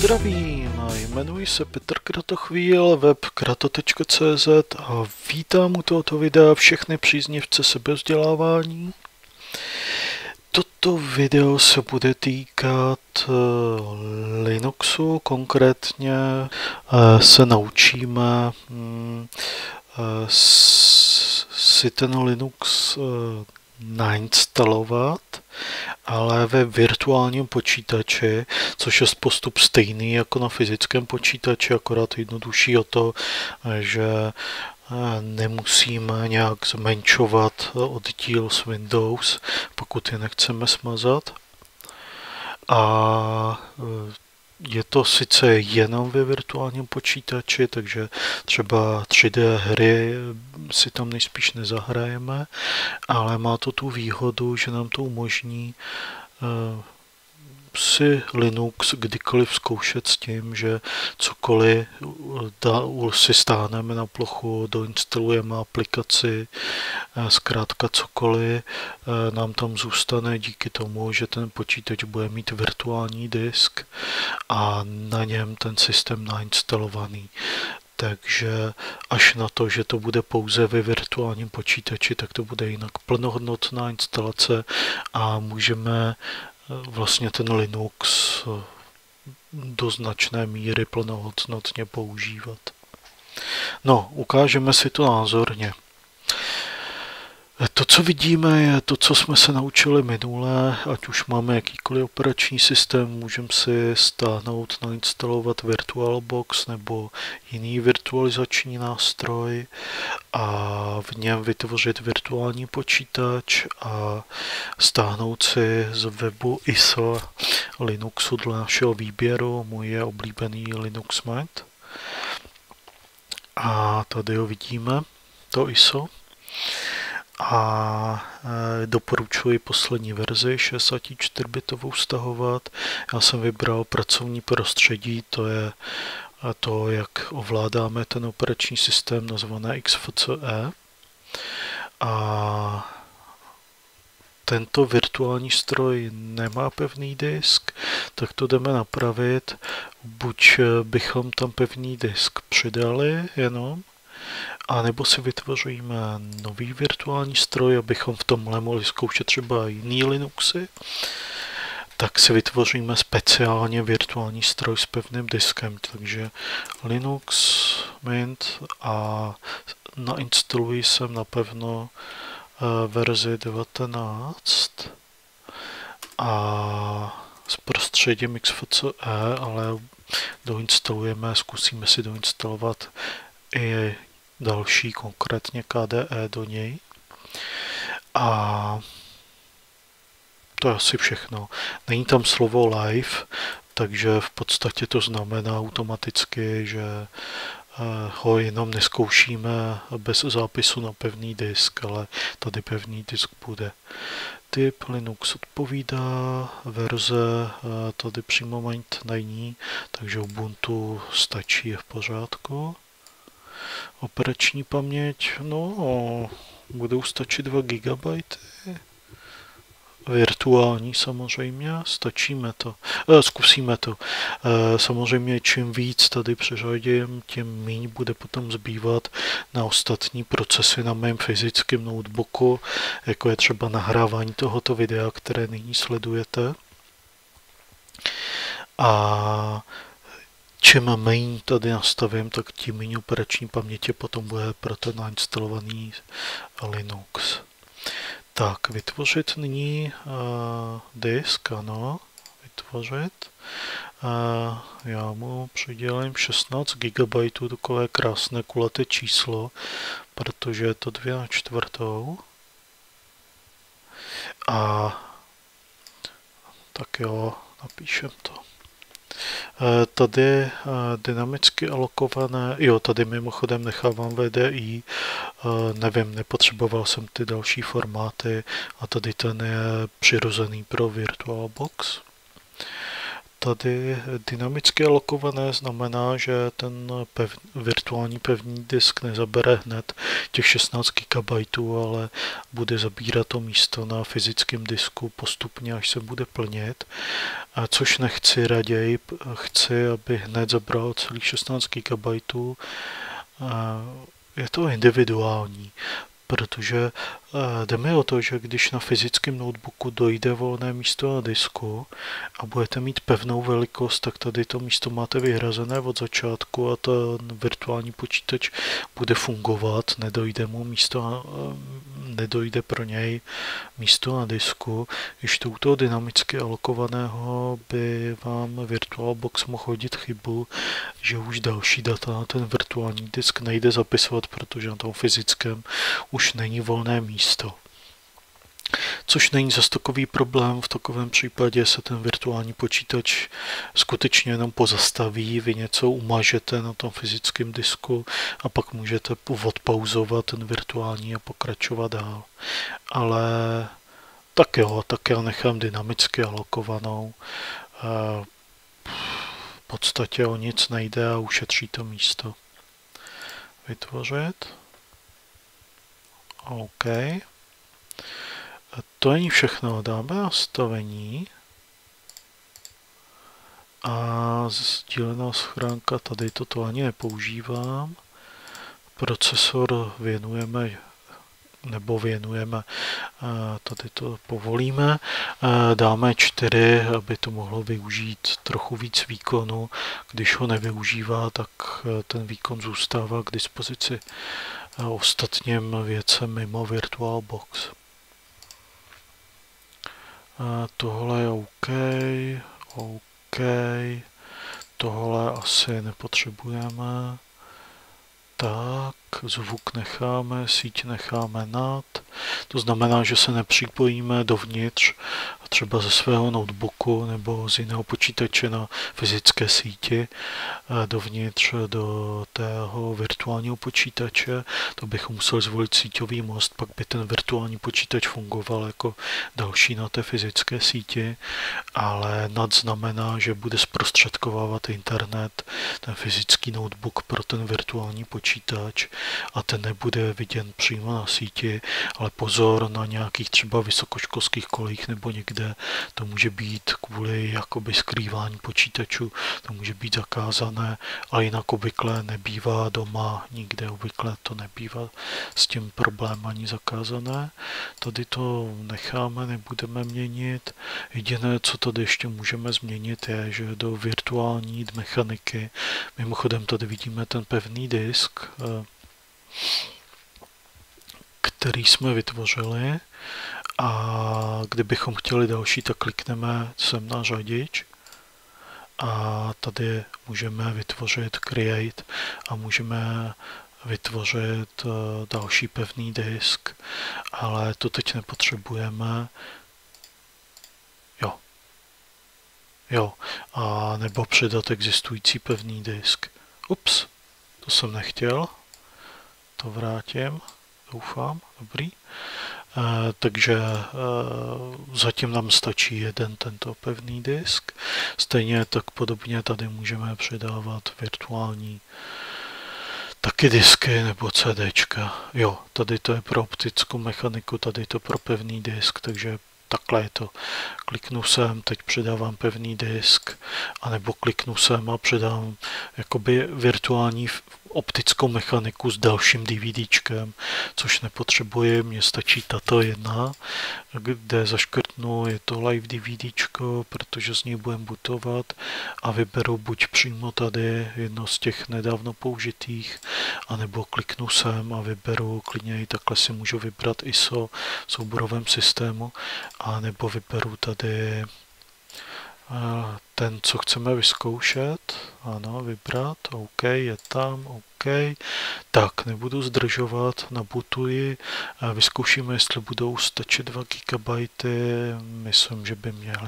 Zdravím, jmenuji se Petr Kratochvíl, web krato.cz a vítám u tohoto videa všechny příznivce sebevzdělávání. Toto video se bude týkat Linuxu, konkrétně se naučíme si ten Linux nainstalovat, ale ve virtuálním počítači, což je postup stejný jako na fyzickém počítači, akorát jednodušší o to, že nemusíme nějak zmenšovat oddíl s Windows, pokud je nechceme smazat. A je to sice jenom ve virtuálním počítači, takže třeba 3D hry si tam nejspíš nezahrajeme, ale má to tu výhodu, že nám to umožní si Linux kdykoliv zkoušet s tím, že cokoliv si stáhneme na plochu, doinstalujeme aplikaci, zkrátka cokoliv nám tam zůstane díky tomu, že ten počítač bude mít virtuální disk a na něm ten systém nainstalovaný. Takže až na to, že to bude pouze ve virtuálním počítači, tak to bude jinak plnohodnotná instalace a můžeme vlastně ten Linux do značné míry plnohodnotně používat. No, ukážeme si to názorně. To, co vidíme, je to, co jsme se naučili minule, ať už máme jakýkoliv operační systém, můžeme si stáhnout, nainstalovat VirtualBox nebo jiný virtualizační nástroj a v něm vytvořit virtuální počítač a stáhnout si z webu ISO Linuxu dle našeho výběru. Můj je oblíbený Linux Mint. A tady ho vidíme, to ISO. A doporučuji poslední verzi 64-bitovou stahovat. Já jsem vybral pracovní prostředí, to je to, jak ovládáme ten operační systém nazvané XFCE. A tento virtuální stroj nemá pevný disk, tak to jdeme napravit. Buď bychom tam pevný disk přidali jenom, a nebo si vytvoříme nový virtuální stroj, abychom v tomhle mohli zkoušet třeba jiný Linuxy, tak si vytvoříme speciálně virtuální stroj s pevným diskem. Takže Linux Mint a nainstaluji jsem napevno verzi 19 a s prostředím XFCE, ale doinstalujeme, zkusíme si doinstalovat i další, konkrétně KDE do něj. A to je asi všechno. Není tam slovo live, takže v podstatě to znamená automaticky, že ho jenom neskoušíme bez zápisu na pevný disk, ale tady pevný disk bude. Typ Linux odpovídá, verze tady přímo Mint není, takže Ubuntu stačí, je v pořádku. Operační paměť, no, budou stačit 2 GB. Virtuální samozřejmě, stačíme to. Zkusíme to. Samozřejmě čím víc tady přeřadím, tím méně bude potom zbývat na ostatní procesy na mém fyzickém notebooku, jako je třeba nahrávání tohoto videa, které nyní sledujete. A čím méně tady nastavím, tak tím méně operační paměti potom bude pro ten nainstalovaný Linux. Tak, vytvořit nyní disk, ano, vytvořit. Já mu přidělím 16 GB, takové krásné kulaté číslo, protože je to 2/4. A tak jo, napíšem to. Tady dynamicky alokované, jo, tady mimochodem nechávám VDI, nevím, nepotřeboval jsem ty další formáty a tady ten je přirozený pro VirtualBox. tady dynamicky alokované znamená, že ten virtuální pevný disk nezabere hned těch 16 GB, ale bude zabírat to místo na fyzickém disku postupně, až se bude plnit. A což nechci raději, chci, aby hned zabral celých 16 GB. Je to individuální, protože jde mi o to, že když na fyzickém notebooku dojde volné místo na disku a budete mít pevnou velikost, tak tady to místo máte vyhrazené od začátku a ten virtuální počítač bude fungovat, nedojde pro něj místo na disku. Když to u toho dynamicky alokovaného by vám VirtualBox mohl hodit chybu, že už další data na ten virtuální disk nejde zapisovat, protože na tom fyzickém už není volné místo. Což není zas takový problém, v takovém případě se ten virtuální počítač skutečně jenom pozastaví, vy něco umažete na tom fyzickém disku a pak můžete odpauzovat ten virtuální a pokračovat dál. Ale tak jo, tak já nechám dynamicky alokovanou. V podstatě o nic nejde a ušetří to místo. Vytvořit. OK. To není všechno, dáme nastavení a sdílená schránka, tady toto ani nepoužívám. Procesor věnujeme, tady to povolíme, dáme 4, aby to mohlo využít trochu víc výkonu. Když ho nevyužívá, tak ten výkon zůstává k dispozici ostatním věcem mimo VirtualBox. Tohle je OK, tohle asi nepotřebujeme. Tak, zvuk necháme, síť necháme nad. To znamená, že se nepřipojíme dovnitř třeba ze svého notebooku nebo z jiného počítače na fyzické síti dovnitř do tého virtuálního počítače. To bychom museli zvolit síťový most, pak by ten virtuální počítač fungoval jako další na té fyzické síti, ale nad znamená, že bude zprostředkovávat internet, ten fyzický notebook pro ten virtuální počítač a ten nebude viděn přímo na síti, ale pozor, na nějakých třeba vysokoškolských kolejích nebo někde to může být kvůli jakoby skrývání počítačů, to může být zakázané, ale jinak obvykle nebývá doma, nikde obvykle to nebývá s tím problém ani zakázané. Tady to necháme, nebudeme měnit. Jediné, co tady ještě můžeme změnit, je, že do virtuální mechaniky, mimochodem tady vidíme ten pevný disk, který jsme vytvořili, a kdybychom chtěli další, tak klikneme sem na řadič a tady můžeme vytvořit Create a můžeme vytvořit další pevný disk, ale to teď nepotřebujeme. Jo, a nebo přidat existující pevný disk. Ups, to jsem nechtěl. To vrátím, doufám, dobrý. Takže zatím nám stačí jeden tento pevný disk. Stejně tak podobně tady můžeme přidávat virtuální taky disky nebo CDčka. Jo, tady to je pro optickou mechaniku, tady to pro pevný disk, takže takhle je to. Kliknu sem, teď přidávám pevný disk, anebo kliknu sem a přidám jakoby virtuální optickou mechaniku s dalším DVDčkem, což nepotřebuji, mně stačí tato jedna, kde zaškrtnu, je to live DVDčko, protože z něj budeme bootovat a vyberu buď přímo tady jedno z těch nedávno použitých, anebo kliknu sem a vyberu, klidně i takhle si můžu vybrat ISO v souborovém systému, anebo vyberu tady ten, co chceme vyzkoušet, ano, vybrat, OK, je tam, OK, tak, nebudu zdržovat, nabutuji, vyzkoušíme, jestli budou stačit 2 GB, myslím, že by měly.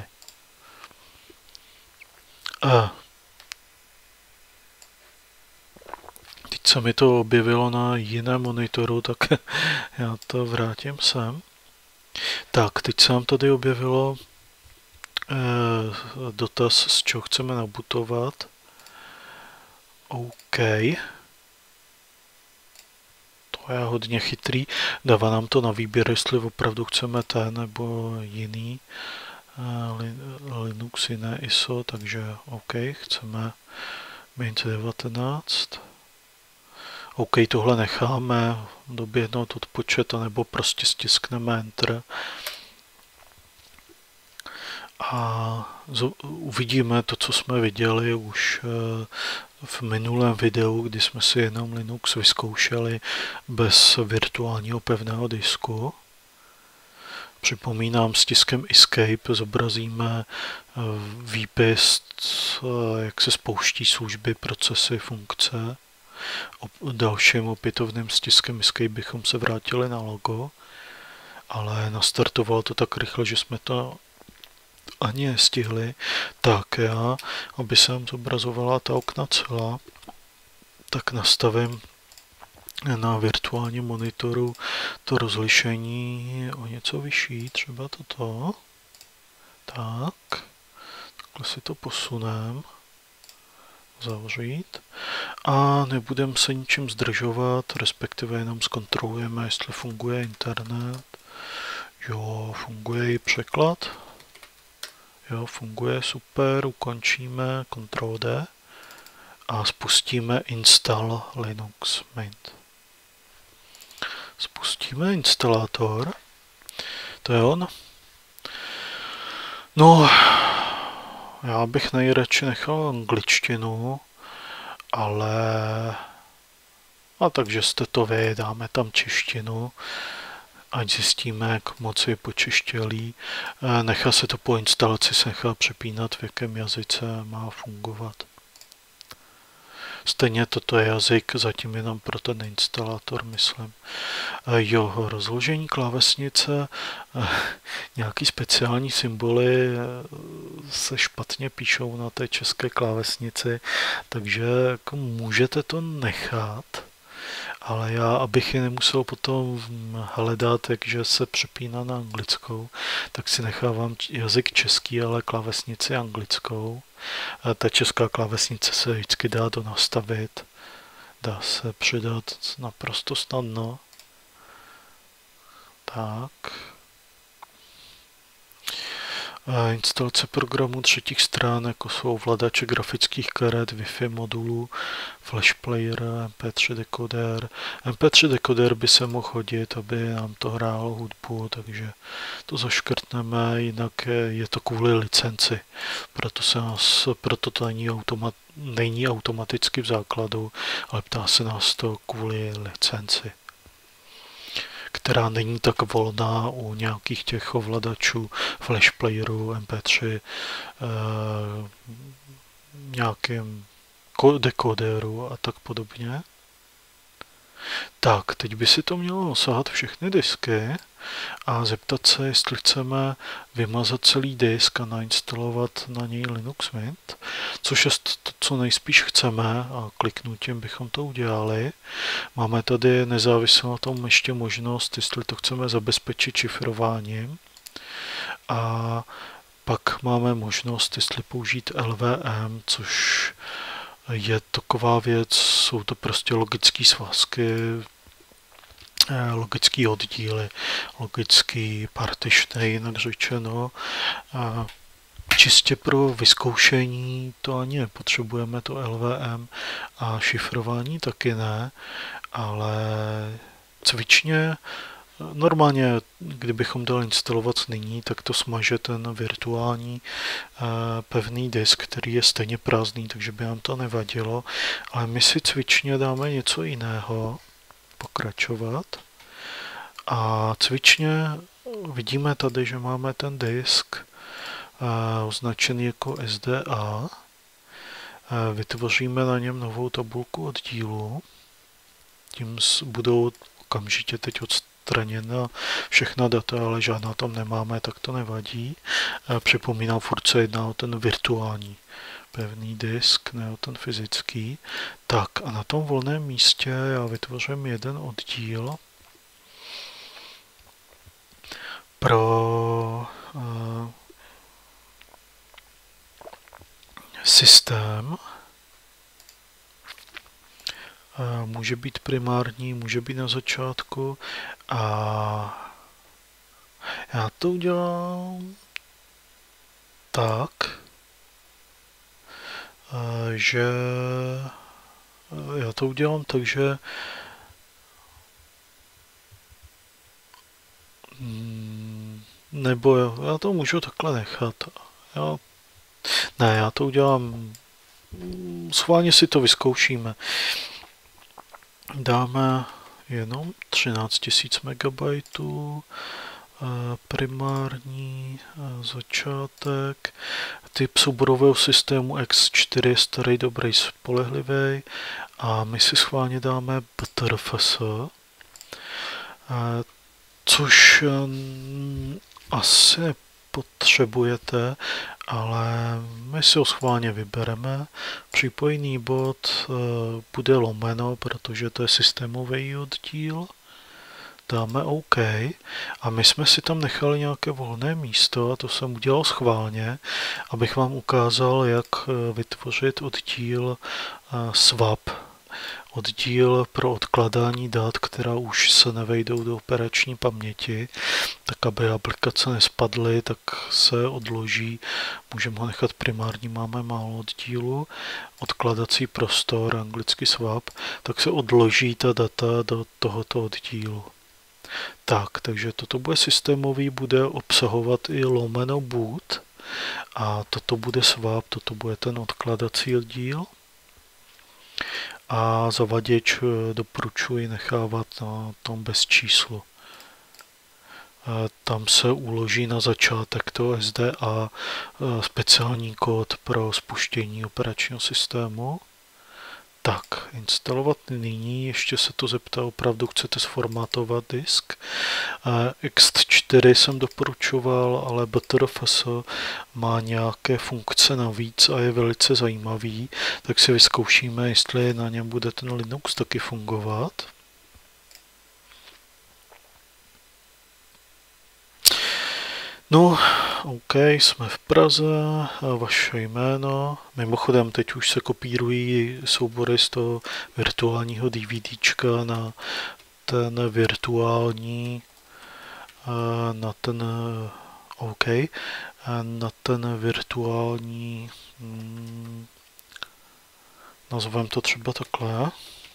Teď se mi to objevilo na jiném monitoru, tak já to vrátím sem. Tak, teď se nám tady objevilo dotaz, z čeho chceme nabutovat. OK. To je hodně chytrý. Dává nám to na výběr, jestli opravdu chceme ten nebo jiný. Linux, jiné ISO, takže OK, chceme Mint 19. OK, tohle necháme doběhnout odpočet, anebo prostě stiskneme Enter. A uvidíme to, co jsme viděli už v minulém videu, kdy jsme si jenom Linux vyzkoušeli bez virtuálního pevného disku. Připomínám, stiskem Escape zobrazíme výpis, jak se spouští služby, procesy, funkce. Dalším opětovným stiskem Escape bychom se vrátili na logo, ale nastartovalo to tak rychle, že jsme to ani nestihli. Tak já, aby se nám zobrazovala ta okna celá, tak nastavím na virtuálním monitoru to rozlišení o něco vyšší, třeba toto. Tak, takhle si to posunem, zavřít a nebudeme se ničím zdržovat, respektive jenom zkontrolujeme, jestli funguje internet. Jo, funguje i překlad. Jo, funguje, super, ukončíme, Ctrl D a spustíme install Linux Mint. Spustíme instalátor, to je on. No, já bych nejradši nechal angličtinu, ale... A takže jste to vy, dáme tam češtinu, ať zjistíme, jak moc je počeštělý. Nechá se to po instalaci, se nechá přepínat, v jakém jazyce má fungovat. Stejně toto je jazyk, zatím jenom pro ten instalátor, myslím. Jo, rozložení klávesnice, nějaký speciální symboly se špatně píšou na té české klávesnici, takže jako můžete to nechat, ale já, abych je nemusel potom hledat, takže se přepíná na anglickou, tak si nechávám jazyk český, ale klávesnici anglickou. Ta česká klávesnice se vždycky dá donastavit, dá se přidat naprosto snadno. Tak. Instalace programů třetích stran, jako jsou ovladače grafických karet, Wi-Fi modulů, flash player, MP3 dekoder. MP3 dekoder by se mohl hodit, aby nám to hrálo hudbu, takže to zaškrtneme, jinak je to kvůli licenci. Proto to není automaticky v základu, ale ptá se nás to kvůli licenci, která není tak volná u nějakých těch ovladačů, flash playerů, MP3, nějakým dekoderu a tak podobně. Tak, teď by si to mělo sahat všechny disky a zeptat se, jestli chceme vymazat celý disk a nainstalovat na něj Linux Mint, což je to, co nejspíš chceme a kliknutím bychom to udělali. Máme tady nezávisle na tom ještě možnost, jestli to chceme zabezpečit šifrováním a pak máme možnost, jestli použít LVM, což je taková věc, jsou to prostě logické svazky, logický oddíly, logický partition, jinak řečeno. Čistě pro vyzkoušení to ani nepotřebujeme, to LVM, a šifrování taky ne, ale cvičně normálně, kdybychom dali instalovat nyní, tak to smaže ten virtuální pevný disk, který je stejně prázdný, takže by nám to nevadilo, ale my si cvičně dáme něco jiného, pokračovat. A cvičně vidíme tady, že máme ten disk označený jako SDA. Vytvoříme na něm novou tabulku oddílu. Tím budou okamžitě teď odstraněna všechna data, ale žádná tam nemáme, tak to nevadí. Připomínám, furt se jedná o ten virtuální pevný disk, ne o ten fyzický. Tak a na tom volném místě já vytvořím jeden oddíl pro systém. Může být primární, může být na začátku a já to udělám tak, že nebo já to můžu takhle nechat. Já to udělám, schválně si to vyzkoušíme. Dáme jenom 13 000 MB, primární začátek. Typ souborového systému X4 je starý, dobrý, spolehlivý a my si schválně dáme BTRFS, což asi nepotřebujete, ale my si ho schválně vybereme. Připojený bod bude lomeno, protože to je systémový oddíl. Dáme OK a my jsme si tam nechali nějaké volné místo a to jsem udělal schválně, abych vám ukázal, jak vytvořit oddíl swap. Oddíl pro odkládání dat, která už se nevejdou do operační paměti, tak aby aplikace nespadly, tak se odloží. Můžeme ho nechat primární, máme málo oddílu. Odkladací prostor, anglicky swap, tak se odloží ta data do tohoto oddílu. Tak, takže toto bude systémový, bude obsahovat i lomeno boot a toto bude swap, toto bude ten odkladací oddíl. A zavaděč doporučuji nechávat na tom bez číslo. Tam se uloží na začátek toho SDA speciální kód pro spuštění operačního systému. Tak, instalovat nyní, ještě se to zeptá, opravdu chcete sformátovat disk. X4 jsem doporučoval, ale BTRFS má nějaké funkce navíc a je velice zajímavý, tak si vyzkoušíme, jestli na něm bude ten Linux taky fungovat. No, OK, jsme v Praze, vaše jméno. Mimochodem, teď už se kopírují soubory z toho virtuálního DVDčka na ten virtuální, na ten virtuální, nazveme to třeba takhle.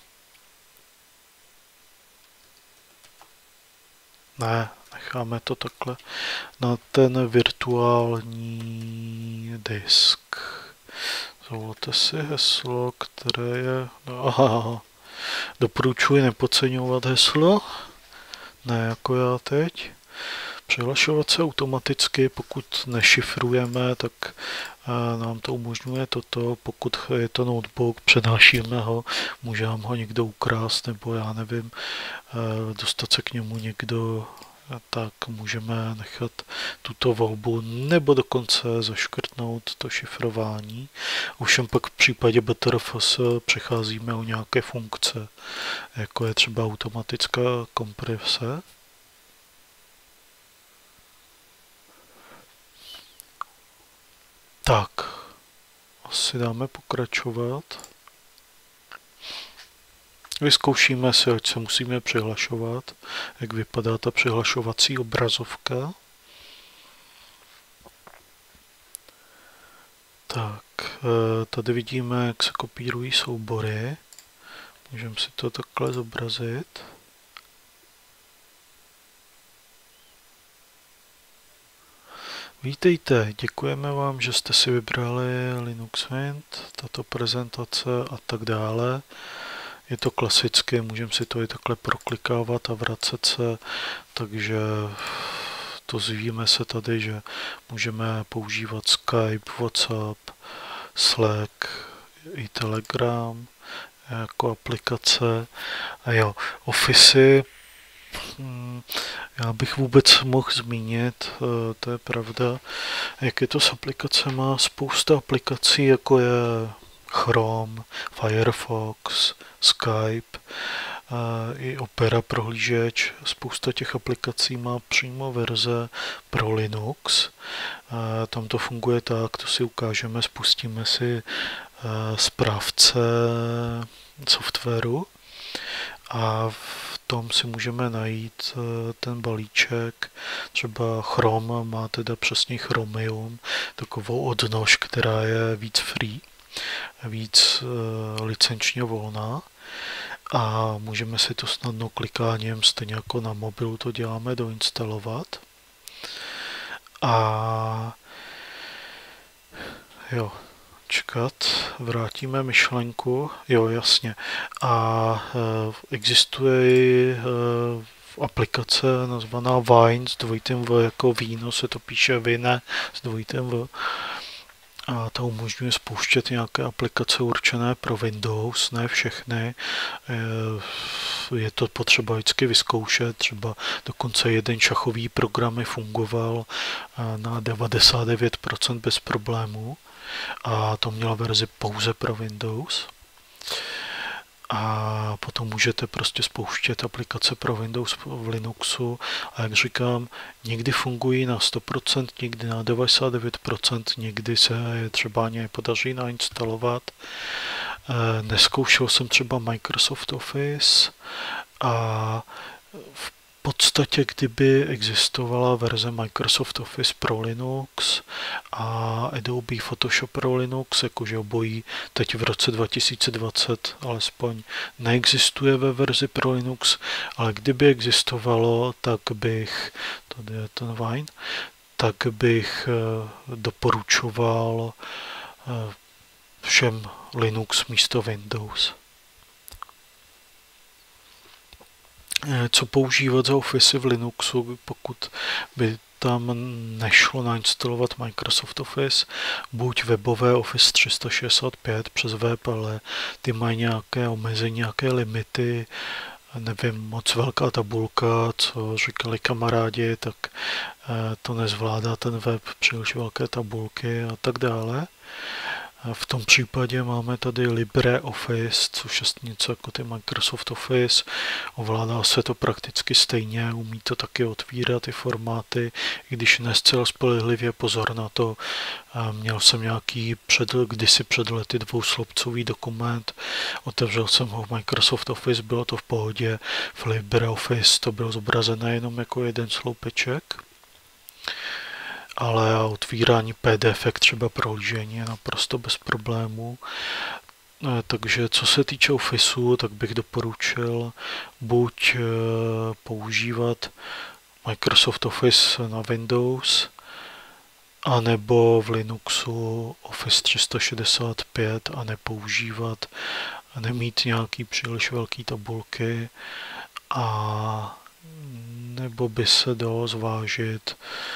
Ne, necháme to takhle na ten virtuální disk. Zvolte si heslo, které je... Doporučuji nepodceňovat heslo. Ne jako já teď. Přihlašovat se automaticky, pokud nešifrujeme, tak nám to umožňuje toto. Pokud je to notebook, přenášíme ho, může nám ho někdo ukrást, nebo já nevím, dostat se k němu někdo, tak můžeme nechat tuto volbu nebo dokonce zaškrtnout to šifrování. Ovšem pak v případě BTRFS přecházíme o nějaké funkce, jako je třeba automatická komprese. Tak, asi dáme pokračovat. Vyzkoušíme si, ať se musíme přihlašovat, jak vypadá ta přihlašovací obrazovka. Tak, tady vidíme, jak se kopírují soubory. Můžeme si to takhle zobrazit. Vítejte, děkujeme vám, že jste si vybrali Linux Mint, tato prezentace a tak dále. Je to klasické, můžeme si to i takhle proklikávat a vracet se, takže dozvíme se tady, že můžeme používat Skype, WhatsApp, Slack i Telegram jako aplikace. A jo, Office, já bych vůbec mohl zmínit, to je pravda, jak je to s aplikacemi, spousta aplikací, jako je Chrome, Firefox, Skype, i Opera prohlížeč. Spousta těch aplikací má přímo verze pro Linux. Tam to funguje tak, to si ukážeme, spustíme si správce softwaru a v tom si můžeme najít ten balíček. Třeba Chrome má teda přesně Chromium, takovou odnož, která je víc free, víc licenčně volná. A můžeme si to snadno klikáním, stejně jako na mobilu to děláme, doinstalovat. A jo, čekat, vrátíme myšlenku, jo, jasně. A existuje aplikace nazvaná Wine s dvojitým V jako víno, se to píše Vine s dvojitým V. A to umožňuje spouštět nějaké aplikace určené pro Windows, ne všechny. Je to potřeba vždycky vyzkoušet, třeba dokonce jeden šachový program fungoval na 99% bez problémů a to měla verzi pouze pro Windows. A potom můžete prostě spouštět aplikace pro Windows v Linuxu a jak říkám, někdy fungují na 100%, někdy na 99%, někdy se je třeba ani nepodaří nainstalovat. Neskoušel jsem třeba Microsoft Office a v podstatě, kdyby existovala verze Microsoft Office pro Linux a Adobe Photoshop pro Linux, jakože obojí teď v roce 2020 alespoň neexistuje ve verzi pro Linux, ale kdyby existovalo, tak bych, tady je ten Wine, tak bych doporučoval všem Linux místo Windows. Co používat za Office v Linuxu, pokud by tam nešlo nainstalovat Microsoft Office, buď webové Office 365 přes web, ale ty mají nějaké omezení, nějaké limity, nevím, moc velká tabulka, co říkali kamarádi, tak to nezvládá ten web, příliš velké tabulky a tak dále. V tom případě máme tady LibreOffice, což je něco jako ty Microsoft Office. Ovládá se to prakticky stejně, umí to taky otvírat ty formáty, i když ne zcela spolehlivě, pozor na to. Měl jsem nějaký kdysi před lety dvouslopcový dokument, otevřel jsem ho v Microsoft Office, bylo to v pohodě, v LibreOffice to bylo zobrazené jenom jako jeden sloupeček. Ale otvírání PDF třeba prohlížení je naprosto bez problémů. Takže co se týče Officeu, tak bych doporučil buď používat Microsoft Office na Windows, anebo v Linuxu Office 365 a nepoužívat, nemít nějaký příliš velký tabulky, a nebo by se dalo zvážit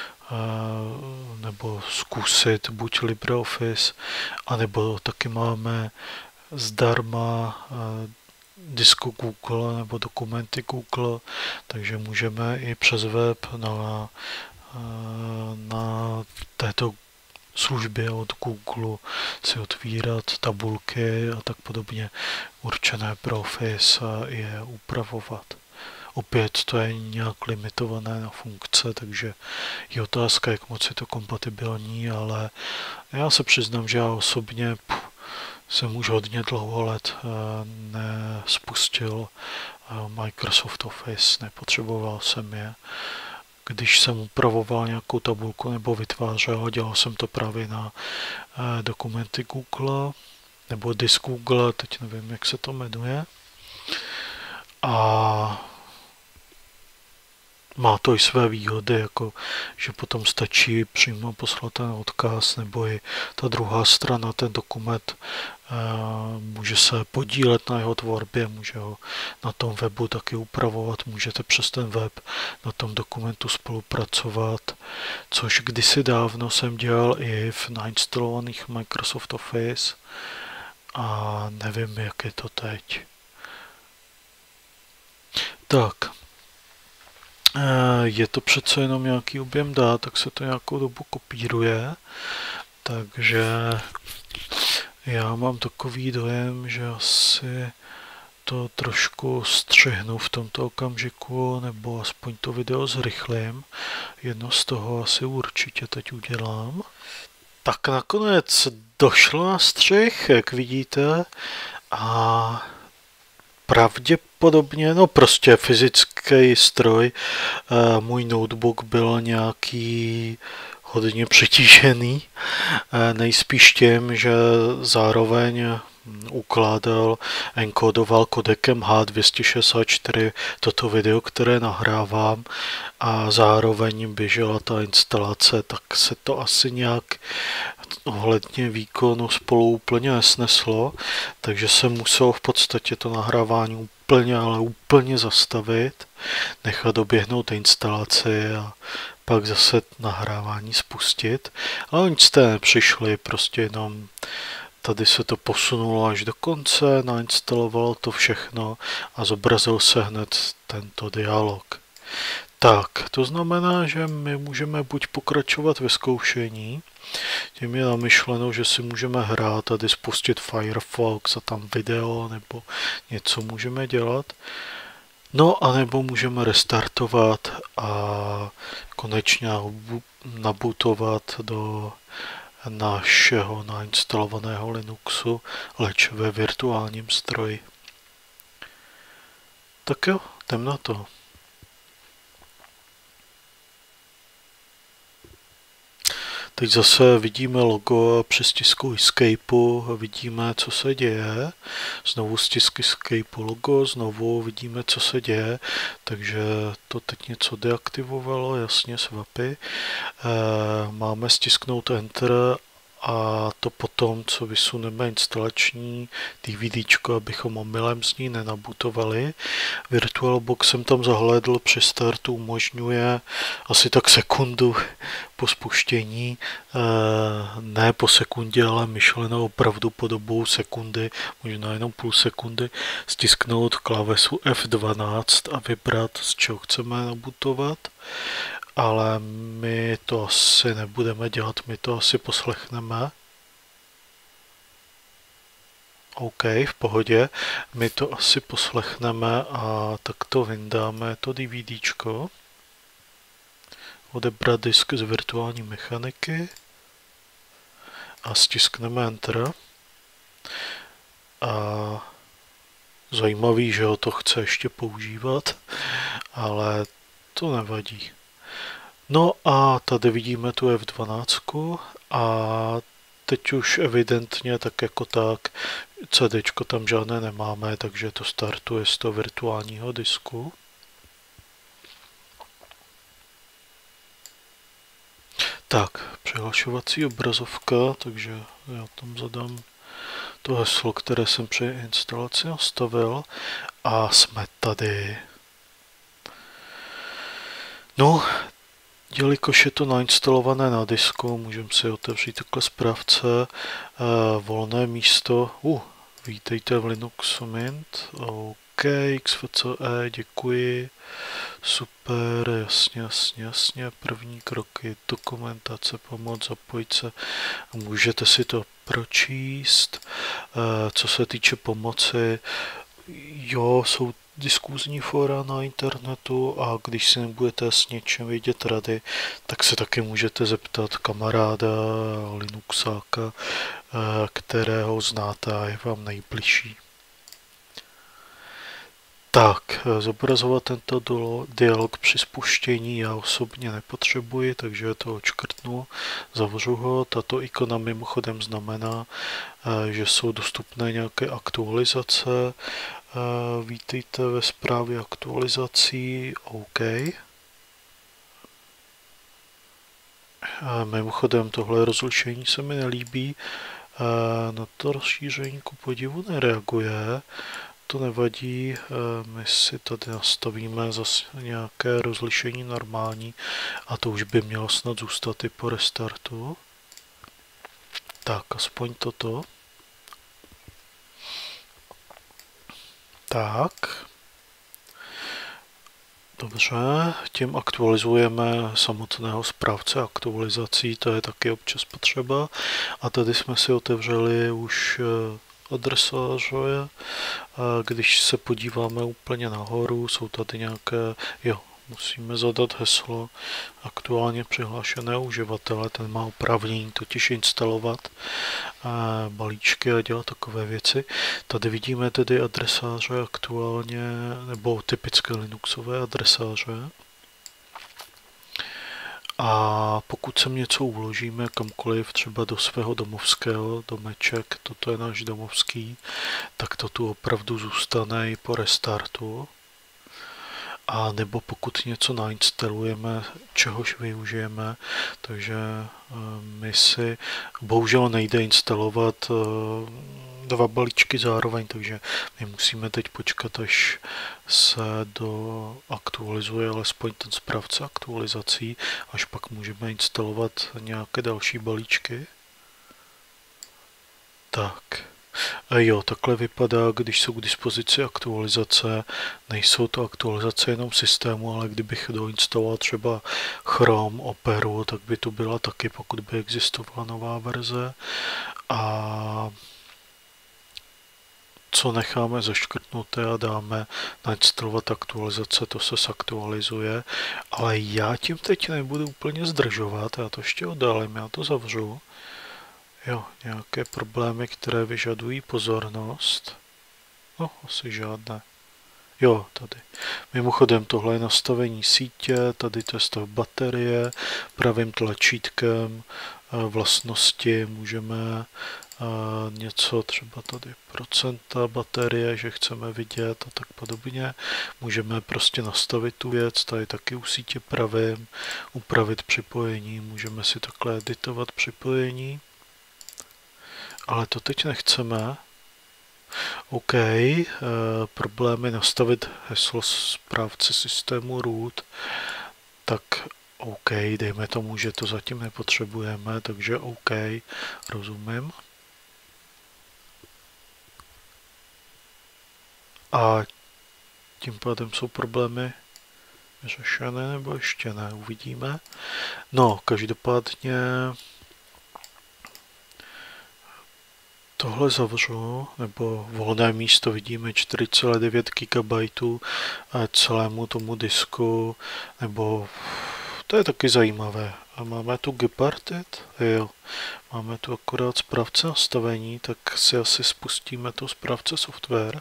nebo zkusit buď LibreOffice, anebo taky máme zdarma disku Google nebo dokumenty Google, takže můžeme i přes web na této službě od Google si otvírat tabulky a tak podobně určené pro Office a je upravovat. Opět to je nějak limitované na funkce, takže je otázka, jak moc je to kompatibilní, ale já se přiznám, že já osobně jsem už hodně dlouho let nespustil Microsoft Office, nepotřeboval jsem je. Když jsem upravoval nějakou tabulku nebo vytvářel, dělal jsem to právě na dokumenty Google nebo disk Google, teď nevím, jak se to jmenuje. A má to i své výhody, jako že potom stačí přímo poslat ten odkaz, nebo i ta druhá strana, ten dokument může se podílet na jeho tvorbě, může ho na tom webu taky upravovat, můžete přes ten web na tom dokumentu spolupracovat, což kdysi dávno jsem dělal i v nainstalovaných Microsoft Office a nevím, jak je to teď. Tak. Je to přece jenom nějaký objem dat, tak se to nějakou dobu kopíruje, takže já mám takový dojem, že asi to trošku střihnu v tomto okamžiku, nebo aspoň to video zrychlím. Jedno z toho asi určitě teď udělám. Tak nakonec došlo na střih, jak vidíte, a pravděpodobně, no prostě fyzický stroj, můj notebook byl nějaký hodně přetížený, nejspíš tím, že zároveň ukládal, enkodoval kodekem H264 toto video, které nahrávám, a zároveň běžela ta instalace, tak se to asi nějak ohledně výkonu spolu úplně nesneslo, takže jsem musel v podstatě to nahrávání úplně, ale úplně zastavit, nechat doběhnout instalaci a pak zase nahrávání spustit. Ale nic jste nepřišli, prostě jenom tady se to posunulo až do konce, nainstalovalo to všechno a zobrazil se hned tento dialog. Tak, to znamená, že my můžeme buď pokračovat ve zkoušení, tím je namyšleno, že si můžeme hrát, tady spustit Firefox a tam video nebo něco můžeme dělat. No a nebo můžeme restartovat a konečně nabootovat do našeho nainstalovaného Linuxu, leč ve virtuálním stroji. Tak jo, jdem na to. Teď zase vidíme logo a při stisku Escapeu vidíme, co se děje. Znovu stisk Escapeu logo, znovu vidíme, co se děje. Takže to teď něco deaktivovalo, jasně, swapy. Máme stisknout Enter a to potom, co vysuneme instalační DVDčko, abychom omylem z ní nenabutovali. VirtualBox jsem tam zahlédl, při startu umožňuje asi tak sekundu po spuštění, ne po sekundě, ale myšleno opravdu po dobu sekundy, možná jenom půl sekundy, stisknout klávesu F12 a vybrat, z čeho chceme nabutovat. Ale my to asi nebudeme dělat, my to asi poslechneme. OK, v pohodě, my to asi poslechneme a tak to vyndáme, to DVDčko. Odebrat disk z virtuální mechaniky a stiskneme Enter. A zajímavý, že ho to chce ještě používat, ale to nevadí. No a tady vidíme tu F12 a teď už evidentně tak jako tak CDčko tam žádné nemáme, takže to startuje z toho virtuálního disku. Tak, přihlašovací obrazovka, takže já tam zadám to heslo, které jsem při instalaci nastavil a jsme tady. No, jelikož je to nainstalované na disku, můžeme si otevřít takhle správce, volné místo. Vítejte v Linuxu Mint. OK, XFCE, děkuji. Super, jasně. První kroky, dokumentace, pomoc, zapojit se. Můžete si to pročíst. Co se týče pomoci, jo, jsou diskuzní fóra na internetu a když si nebudete s něčím vědět rady, tak se taky můžete zeptat kamaráda Linuxáka, kterého znáte a je vám nejbližší. Tak, zobrazovat tento dialog při spuštění já osobně nepotřebuji, takže to odškrtnu, zavřu ho. Tato ikona mimochodem znamená, že jsou dostupné nějaké aktualizace. Vítejte ve zprávě aktualizací, OK. Mimochodem tohle rozlišení se mi nelíbí, na to rozšíření ku podivu nereaguje. To nevadí, my si tady nastavíme zase nějaké rozlišení normální a to už by mělo snad zůstat i po restartu. Tak, aspoň toto. Tak. Dobře, tím aktualizujeme samotného správce aktualizací, to je taky občas potřeba. A tady jsme si otevřeli už adresáře. Když se podíváme úplně nahoru, jsou tady nějaké, musíme zadat heslo aktuálně přihlášené uživatele, ten má oprávnění totiž instalovat balíčky a dělat takové věci. Tady vidíme tedy adresáře aktuálně, nebo typické Linuxové adresáře. A pokud sem něco uložíme kamkoliv, třeba do svého domovského domeček, toto je náš domovský, tak to tu opravdu zůstane i po restartu. A nebo pokud něco nainstalujeme, čehož využijeme, takže my si bohužel nejde instalovat dva balíčky zároveň, takže my musíme teď počkat, až se aktualizuje alespoň ten správce aktualizací, až pak můžeme instalovat nějaké další balíčky. Tak. Takhle vypadá, když jsou k dispozici aktualizace. Nejsou to aktualizace jenom systému, ale kdybych doinstaloval třeba Chrome, Operu, tak by to byla taky, pokud by existovala nová verze. A co necháme zaškrtnuté a dáme nainstalovat aktualizace, to se zaktualizuje. Ale já tím teď nebudu úplně zdržovat, já to ještě oddálím, já to zavřu. Nějaké problémy, které vyžadují pozornost. Asi žádné. Tady. Mimochodem tohle je nastavení sítě, tady to je stav baterie, pravým tlačítkem vlastnosti můžeme něco, třeba tady procenta baterie, že chceme vidět a tak podobně. Můžeme prostě nastavit tu věc, tady taky u sítě pravým, upravit připojení, můžeme si takhle editovat připojení. Ale to teď nechceme. OK, problémy nastavit heslo správce systému root, tak OK, dejme tomu, že to zatím nepotřebujeme, takže OK, rozumím. A tím pádem jsou problémy řešené, nebo ještě ne, uvidíme. Každopádně tohle zavřu, nebo volné místo vidíme 4,9 GB celému tomu disku, nebo to je taky zajímavé. A máme tu Gparted, máme tu akorát správce nastavení, tak si asi spustíme to správce software.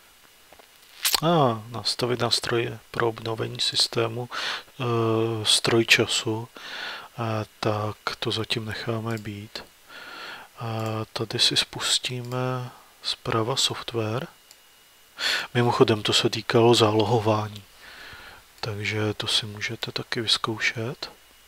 Nastavit nástroje pro obnovení systému, stroj času, tak to zatím necháme být. Tady si spustíme zpráva software. Mimochodem to se týkalo zálohování, takže to si můžete taky vyzkoušet.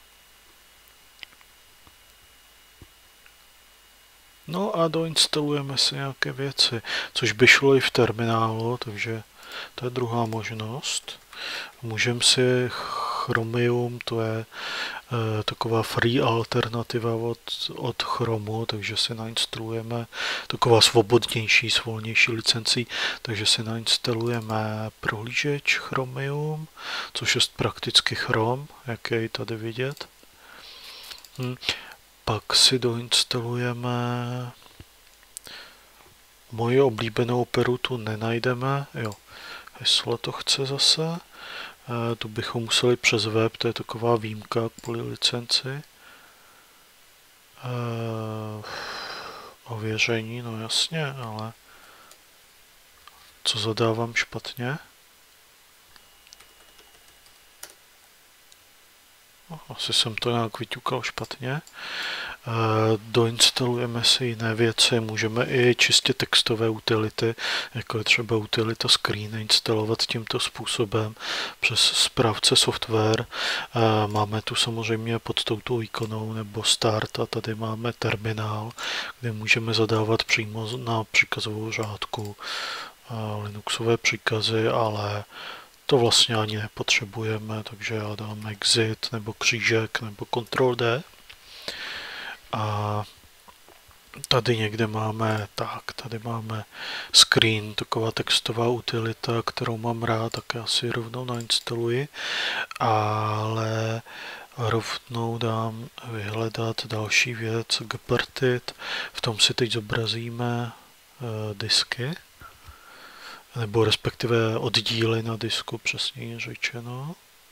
A doinstalujeme si nějaké věci, což by šlo i v terminálu, takže to je druhá možnost. Můžeme si Chromium, to je taková free alternativa od Chromu, takže si nainstalujeme taková svobodnější, s volnější licencí, takže si nainstalujeme prohlížeč Chromium, což je prakticky Chrome, jak je tady vidět. Pak si doinstalujeme moji oblíbenou Operu, tu nenajdeme, heslo to chce zase. To bychom museli přes web, to je taková výjimka kvůli licenci. Ověření, jasně, ale co zadávám špatně? Asi jsem to nějak vyťukal špatně. Doinstalujeme si jiné věci, můžeme i čistě textové utility, jako je třeba utilita Screen, instalovat tímto způsobem přes správce software. Máme tu samozřejmě pod touto ikonou nebo Start a tady máme terminál, kde můžeme zadávat přímo na příkazovou řádku Linuxové příkazy, ale to vlastně ani nepotřebujeme, takže já dám exit nebo křížek nebo Ctrl+D. A tady někde máme, tady máme Screen, taková textová utilita, kterou mám rád, tak já si rovnou nainstaluji, ale rovnou dám vyhledat další věc, Gparted, v tom si teď zobrazíme disky, nebo respektive oddíly na disku, přesněji řečeno.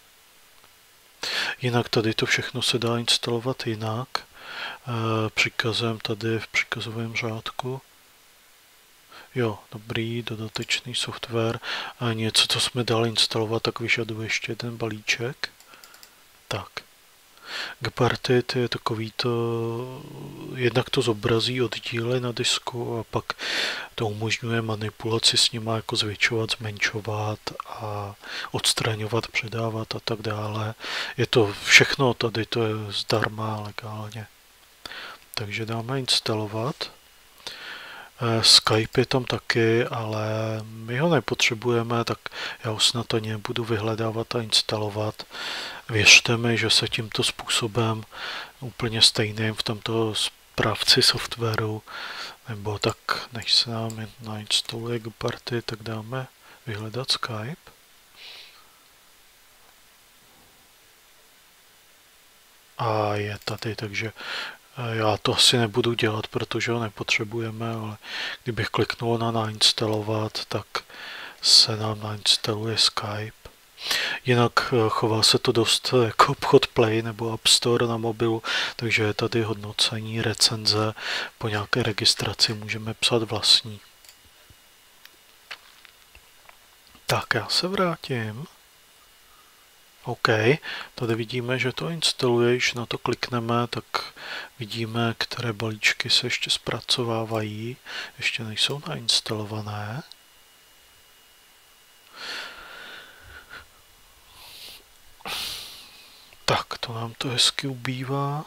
Jinak tady to všechno se dá instalovat jinak, příkazem tady v příkazovém řádku. Jo, dobrý, dodatečný software. A něco, co jsme dali instalovat, tak vyžaduje ještě jeden balíček. Tak. Gparted je takový to, jednak to zobrazí oddíly na disku a pak to umožňuje manipulaci s nima, jako zvětšovat, zmenšovat a odstraňovat, předávat a tak dále. Je to všechno tady, to je zdarma legálně. Takže dáme instalovat. Skype je tam taky, ale my ho nepotřebujeme, tak já ho snad ani nebudu vyhledávat a instalovat. Věřte mi, že se tímto způsobem úplně stejným v tomto správci softwaru, nebo tak, než se nám nainstaluje Gparty, tak dáme vyhledat Skype. A je tady, takže já to asi nebudu dělat, protože ho nepotřebujeme, ale kdybych kliknul na nainstalovat, tak se nám nainstaluje Skype. Jinak chová se to dost jako obchod Play nebo App Store na mobilu, takže je tady hodnocení, recenze, po nějaké registraci můžeme psat vlastní. Tak já se vrátím. OK, tady vidíme, že to instaluje, když na to klikneme, tak vidíme, které balíčky se ještě zpracovávají, ještě nejsou nainstalované. Tak, to nám to hezky ubývá.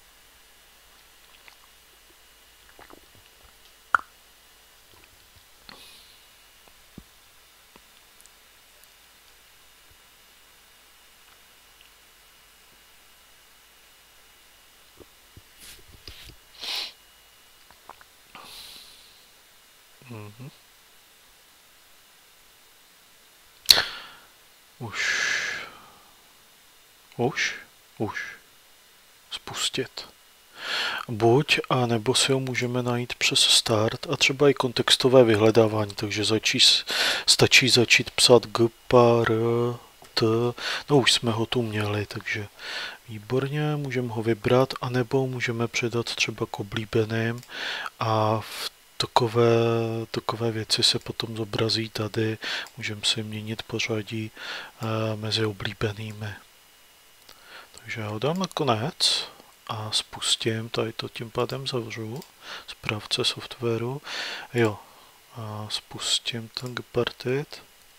Už. Spustit. Buď, a nebo si ho můžeme najít přes start a třeba i kontextové vyhledávání, takže stačí začít psat gpart, no už jsme ho tu měli, takže výborně, můžeme ho vybrat, anebo můžeme předat třeba k oblíbeným a v takové věci se potom zobrazí tady, můžeme si měnit pořadí mezi oblíbenými. Takže já ho dám na konec a spustím, tady to tím pádem zavřu, správce softwaru, jo, a spustím ten Gparted.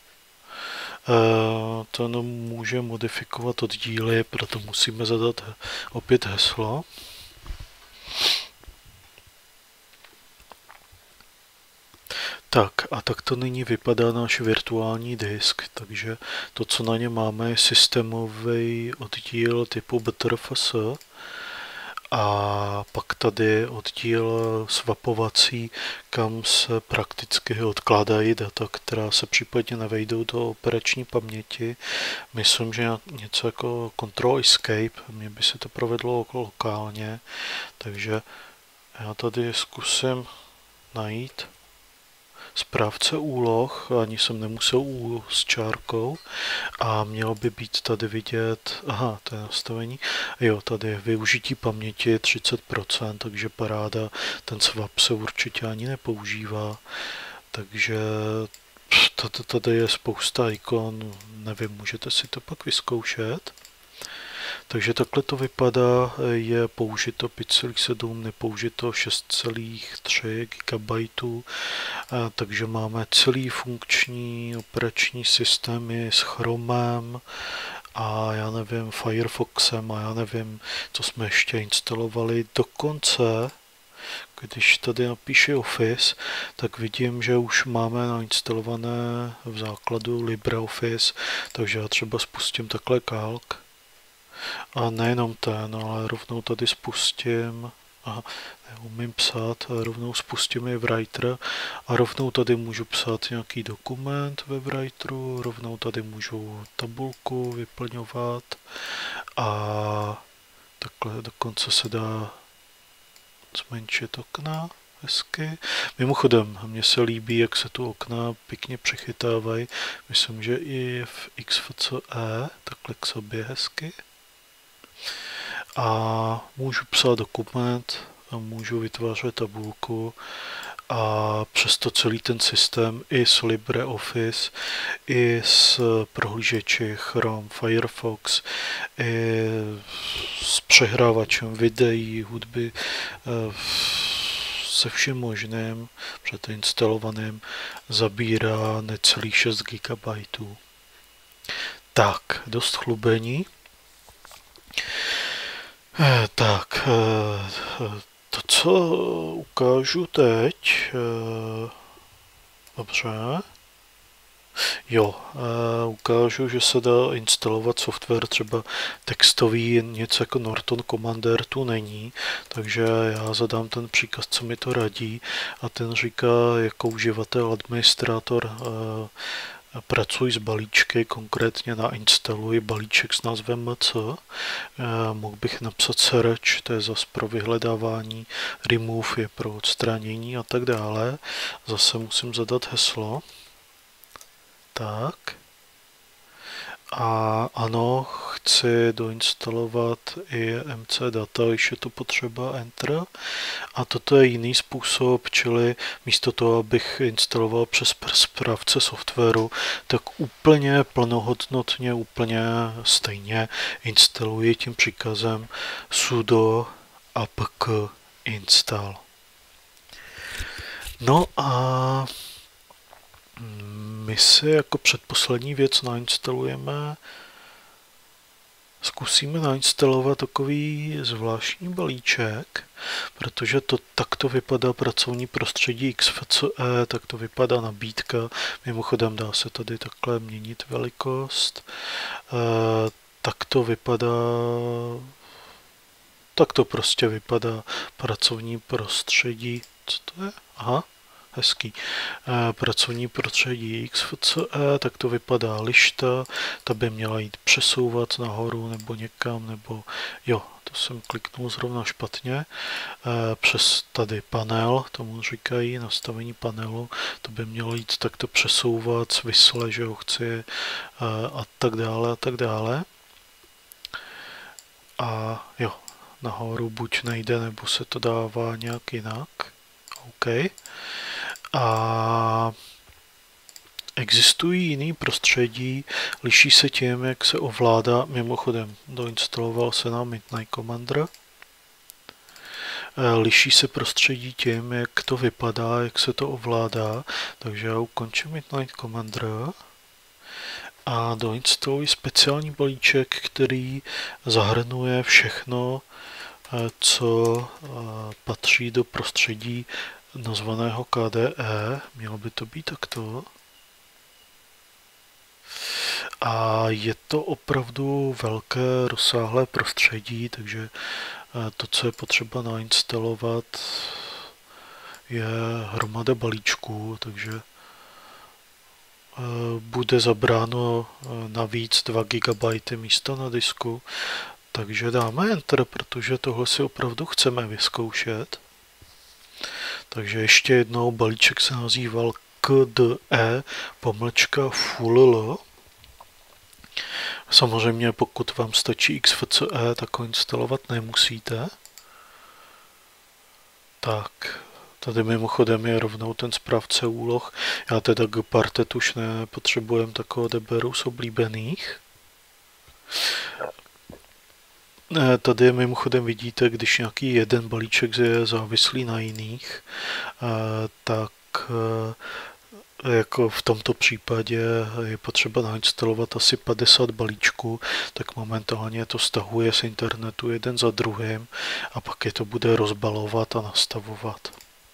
To může modifikovat oddíly, proto musíme zadat opět heslo. Tak a tak to nyní vypadá náš virtuální disk, takže to, co na ně máme, je systémový oddíl typu Btrfs a pak tady oddíl swapovací, kam se prakticky odkládají data, která se případně nevejdou do operační paměti. Myslím, že něco jako Control Escape, mně by se to provedlo lokálně, takže já tady zkusím najít správce úloh, ani jsem nemusel s čárkou a mělo by být tady vidět, aha, to je nastavení, jo, tady je využití paměti 30%, takže paráda, ten swap se určitě ani nepoužívá, takže tady je spousta ikon, nevím, můžete si to pak vyzkoušet. Takže takhle to vypadá, je použito 5,7, nepoužito 6,3 GB, takže máme celý funkční operační systémy s Chromem a já nevím, Firefoxem a já nevím, co jsme ještě instalovali. Dokonce, když tady napíše Office, tak vidím, že už máme nainstalované v základu LibreOffice, takže já třeba spustím takhle Calc. A nejenom ten, ale rovnou tady spustím, neumím psát, rovnou spustím i Writer a rovnou tady můžu psát nějaký dokument ve Writeru, rovnou tady můžu tabulku vyplňovat a takhle dokonce se dá zmenšit okna hezky. Mimochodem, mně se líbí, jak se tu okna pěkně přechytávají. Myslím, že i v XFCE takhle k sobě hezky. A můžu psát dokument, a můžu vytvářet tabulku a přesto celý ten systém i s LibreOffice, i s prohlížeči Chrome, Firefox, i s přehrávačem videí, hudby, se vším možným předinstalovaným zabírá necelých 6 GB. Tak, dost chlubení. Tak, to, co ukážu teď, dobře, jo, ukážu, že se dá instalovat software třeba textový, něco jako Norton Commander tu není, takže já zadám ten příkaz, co mi to radí, a ten říká, jako uživatel, administrátor, pracuji s balíčky, konkrétně nainstaluji balíček s názvem MC. Mohl bych napsat search, to je zase pro vyhledávání, remove je pro odstranění a tak dále. Zase musím zadat heslo. Tak. A ano, chci doinstalovat i MC data, když je to potřeba, enter. A toto je jiný způsob, čili místo toho, abych instaloval přes správce softwaru, tak úplně plnohodnotně, úplně stejně instaluji tím příkazem sudo apt install. No a my si jako předposlední věc nainstalujeme, zkusíme nainstalovat takový zvláštní balíček, protože to takto vypadá pracovní prostředí XFCE, tak to vypadá nabídka. Mimochodem dá se tady takhle měnit velikost. Tak to prostě vypadá pracovní prostředí. Co to je? Aha. Hezký. Pracovní prostředí XFCE, tak to vypadá lišta, ta by měla jít přesouvat nahoru nebo někam, nebo jo, to jsem kliknul zrovna špatně, přes tady panel, tomu říkají nastavení panelu, to by mělo jít takto přesouvat, svisle, že ho chci a tak dále a tak dále. A jo, nahoru buď nejde, nebo se to dává nějak jinak. OK. A existují jiný prostředí, liší se tím, jak se ovládá. Mimochodem, doinstaloval se nám Midnight Commander. Liší se prostředí tím, jak to vypadá, jak se to ovládá. Takže já ukončím Midnight Commander a doinstaluji speciální balíček, který zahrnuje všechno, co patří do prostředí nazvaného KDE, mělo by to být takto. A je to opravdu velké, rozsáhlé prostředí, takže to, co je potřeba nainstalovat, je hromada balíčků, takže bude zabráno navíc 2 GB místa na disku, takže dáme Enter, protože tohle si opravdu chceme vyzkoušet. Takže ještě jednou, balíček se nazýval KDE-full. Samozřejmě, pokud vám stačí XFCE, tak ho instalovat nemusíte. Tak, tady mimochodem je rovnou ten správce úloh. Já teda Gparted už nepotřebujem, takového odeberu z oblíbených. Tady mimochodem vidíte, když nějaký jeden balíček je závislý na jiných, tak jako v tomto případě je potřeba nainstalovat asi 50 balíčků, tak momentálně to stahuje z internetu jeden za druhým a pak je to bude rozbalovat a nastavovat.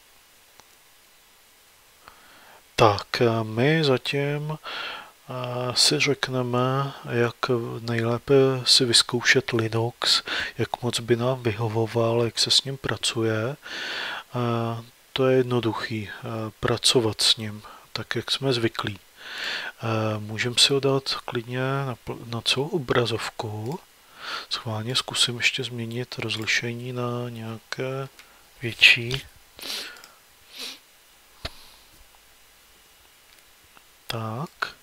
Tak, my zatím si řekneme, jak nejlépe si vyzkoušet Linux, jak moc by nám vyhovoval, jak se s ním pracuje. To je jednoduchý, pracovat s ním, tak jak jsme zvyklí. Můžeme si ho dát klidně na celou obrazovku. Schválně zkusím ještě změnit rozlišení na nějaké větší. Tak.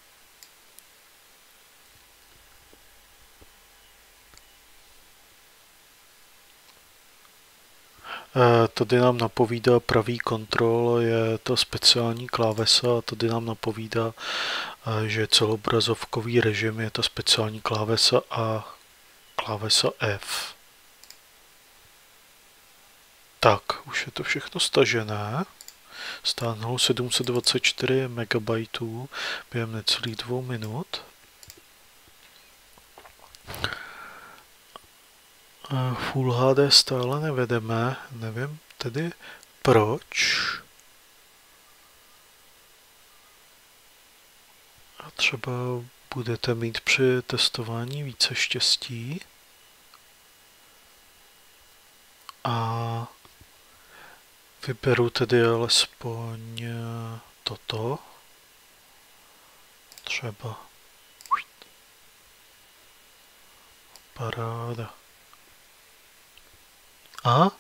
Tady nám napovídá pravý kontrol, je to speciální klávesa a tady nám napovídá, že celobrazovkový režim je to speciální klávesa a klávesa F. Tak, už je to všechno stažené. Stáhnul 724 MB během necelých 2 minut. Full HD stále nevedeme, nevím tedy proč. A třeba budete mít při testování více štěstí. A vyberu tedy alespoň toto. Třeba. Paráda. A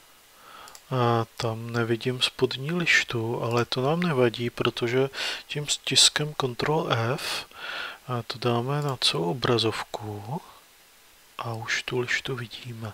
tam nevidím spodní lištu, ale to nám nevadí, protože tím stiskem Ctrl F to dáme na celou obrazovku a už tu lištu vidíme.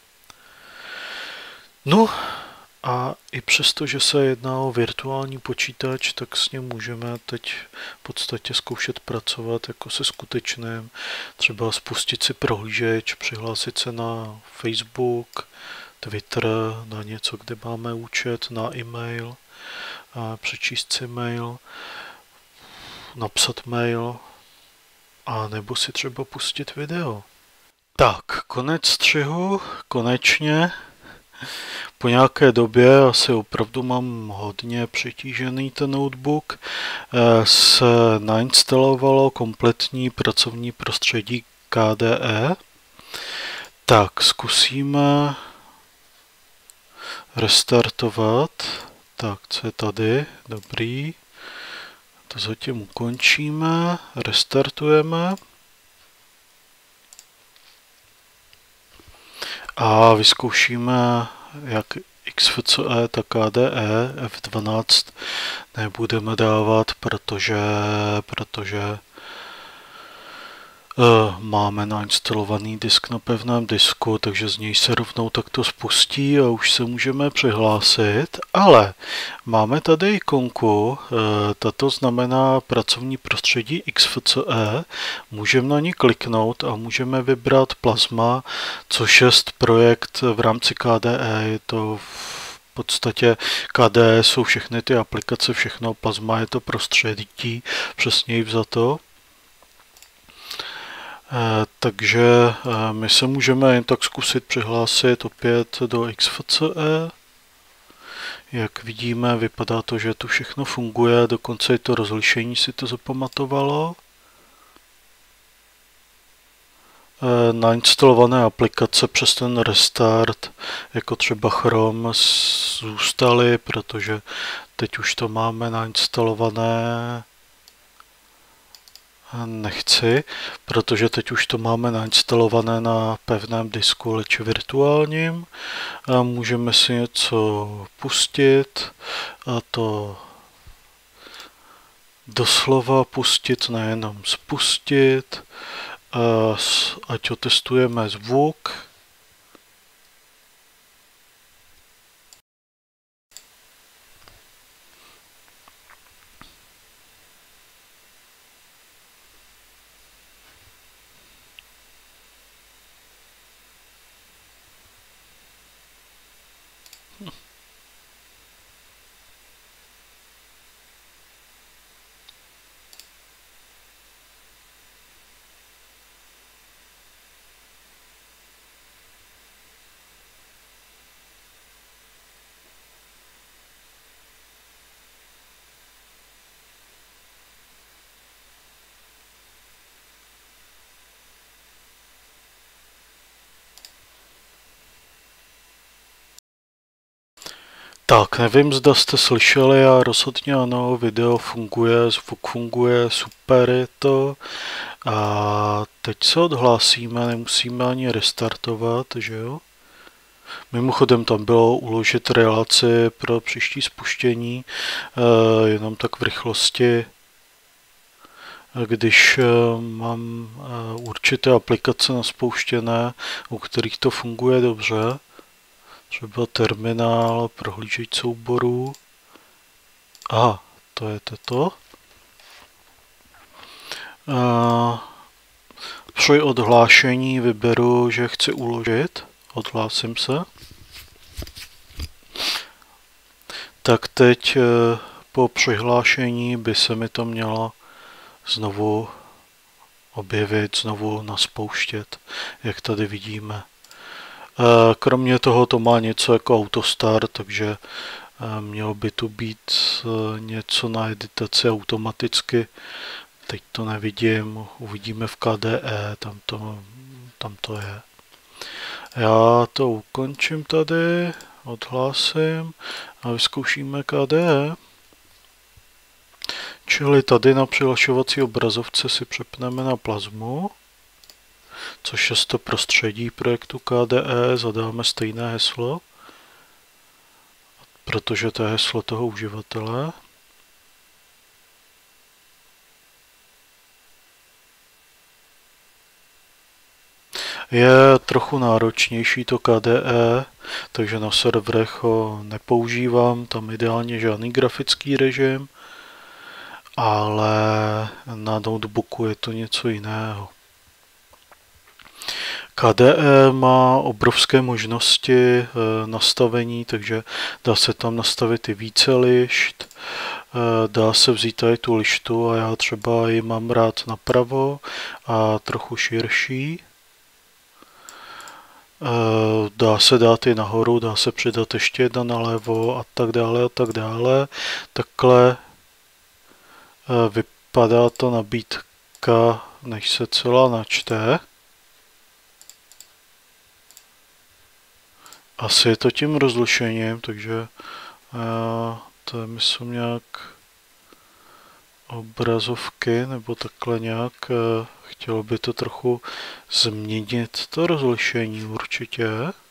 No a i přesto, že se jedná o virtuální počítač, tak s ním můžeme teď v podstatě zkoušet pracovat jako se skutečným. Třeba spustit si prohlížeč, přihlásit se na Facebook, Twitter, na něco, kde máme účet, na e-mail, přečíst si mail, napsat mail a nebo si třeba pustit video. Tak, konec střihu, konečně. Po nějaké době, asi opravdu mám hodně přetížený ten notebook, se nainstalovalo kompletní pracovní prostředí KDE. Tak, zkusíme restartovat. Tak, co je tady? Dobrý. To zatím ukončíme, restartujeme. A vyzkoušíme jak XFCE, tak KDE. F12 nebudeme dávat, protože máme nainstalovaný disk na pevném disku, takže z něj se rovnou takto spustí a už se můžeme přihlásit. Ale máme tady ikonku, tato znamená pracovní prostředí XFCE. Můžeme na ní kliknout a můžeme vybrat Plasma, což je projekt v rámci KDE. Je to v podstatě KDE jsou všechny ty aplikace, všechno. Plasma je to prostředí, přesněji vzato. Takže my se můžeme jen tak zkusit přihlásit opět do XFCE. Jak vidíme, vypadá to, že tu všechno funguje, dokonce i to rozlišení si to zapamatovalo. Nainstalované aplikace přes ten restart, jako třeba Chrome, zůstaly, protože teď už to máme nainstalované. Nechci, protože teď už to máme nainstalované na pevném disku, leč virtuálním. A můžeme si něco pustit, a to doslova pustit, nejenom spustit, ať otestujeme zvuk. Tak, nevím, zda jste slyšeli, a rozhodně ano, video funguje, zvuk funguje, super je to. A teď se odhlásíme, nemusíme ani restartovat, že jo? Mimochodem tam bylo uložit relaci pro příští spuštění, jenom tak v rychlosti když mám určité aplikace naspouštěné, u kterých to funguje dobře, třeba terminál, prohlížeč souborů. Aha, to je toto. Při odhlášení vyberu, že chci uložit. Odhlásím se. Tak teď po přihlášení by se mi to mělo znovu objevit, znovu naspouštět, jak tady vidíme. Kromě toho to má něco jako autostart, takže mělo by tu být něco na editaci automaticky. Teď to nevidím, uvidíme v KDE, tam to je. Já to ukončím tady, odhlásím a vyzkoušíme KDE. Čili tady na přihlašovací obrazovce si přepneme na plazmu, což je to prostředí projektu KDE, zadáme stejné heslo, protože to je heslo toho uživatele. Je trochu náročnější to KDE, takže na serverech ho nepoužívám, tam ideálně žádný grafický režim, ale na notebooku je to něco jiného. KDE má obrovské možnosti nastavení, takže dá se tam nastavit i více lišt, dá se vzít tady tu lištu a já třeba ji mám rád napravo a trochu širší. Dá se dát i nahoru, dá se přidat ještě jedna nalevo a tak dále a tak dále. Takhle vypadá ta nabídka, než se celá načte. Asi je to tím rozlišením, takže to je myslím nějak obrazovky nebo takhle nějak. Chtělo by to trochu změnit to rozlišení určitě.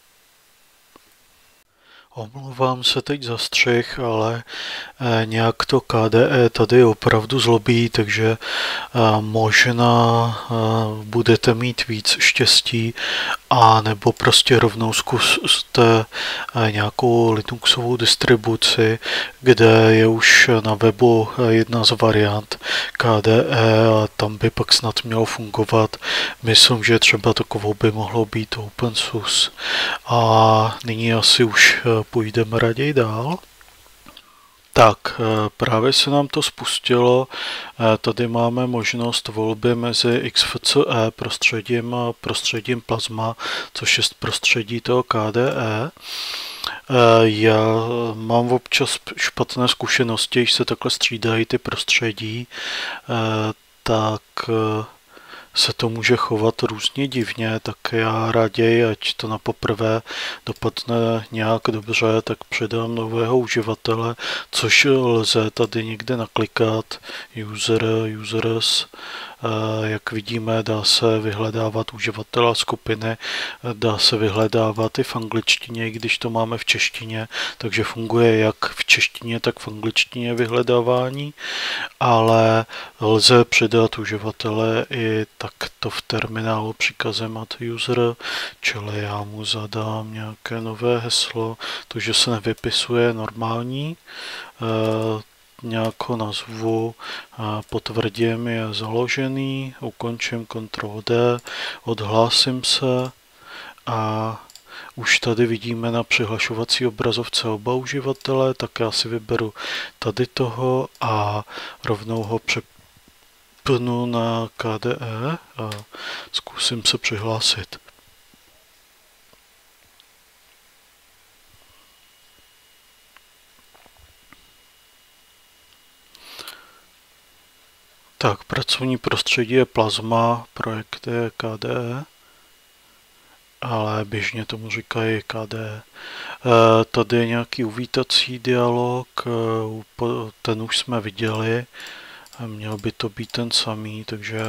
Omlouvám se teď za střih, ale nějak to KDE tady opravdu zlobí, takže možná budete mít víc štěstí a nebo prostě rovnou zkuste nějakou Linuxovou distribuci, kde je už na webu jedna z variant KDE a tam by pak snad mělo fungovat. Myslím, že třeba takovou by mohlo být OpenSUSE. A nyní asi už půjdeme raději dál. Tak, právě se nám to spustilo. Tady máme možnost volby mezi XFCE prostředím a prostředím Plasma, což je prostředí toho KDE. Já mám občas špatné zkušenosti, když se takhle střídají ty prostředí, tak se to může chovat různě divně, tak já raději, ať to na poprvé dopadne nějak dobře, tak předám nového uživatele, což lze tady někde naklikat, users, jak vidíme, dá se vyhledávat uživatele skupiny, dá se vyhledávat i v angličtině, i když to máme v češtině, takže funguje jak v češtině, tak v angličtině vyhledávání, ale lze přidat uživatele i takto v terminálu příkazem add user, čili já mu zadám nějaké nové heslo, to, že se nevypisuje normální, nějak ho nazvu, potvrdím, je založený, ukončím Ctrl+D, odhlásím se a už tady vidíme na přihlašovací obrazovce oba uživatele, tak já si vyberu tady toho a rovnou ho přepnu na KDE a zkusím se přihlásit. Tak, pracovní prostředí je Plasma, projekt je KDE, ale běžně tomu říkají KDE. Tady je nějaký uvítací dialog, ten už jsme viděli, měl by to být ten samý, takže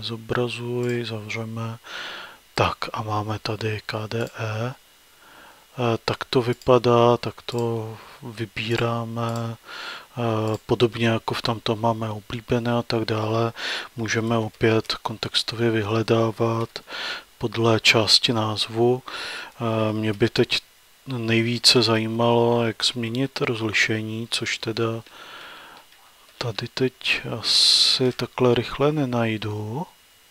nezobrazuj, zavřeme. Tak a máme tady KDE. Tak to vypadá, tak to vybíráme. Podobně jako v tamto máme oblíbené a tak dále. Můžeme opět kontextově vyhledávat podle části názvu. Mě by teď nejvíce zajímalo, jak změnit rozlišení, což teda tady teď asi takhle rychle nenajdu.